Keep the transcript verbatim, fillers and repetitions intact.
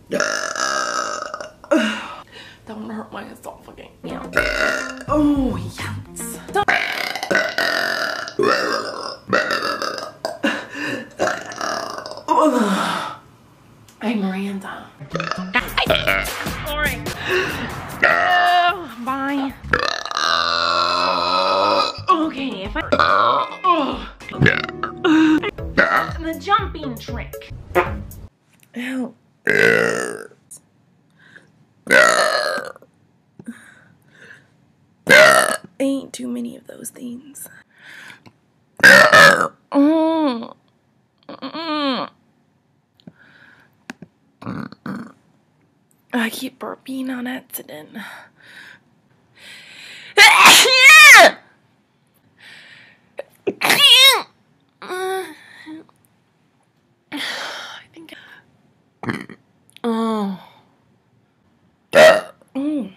Don't hurt my esophagus. Yeah. Oh, yes. Don't. Hey, Miranda. Sorry. Uh, bye. Okay, if I. Oh. The jumping trick. Ow. I ain't too many of those things. Mm. Mm. I keep burping on accident. I think. Oh. Mm.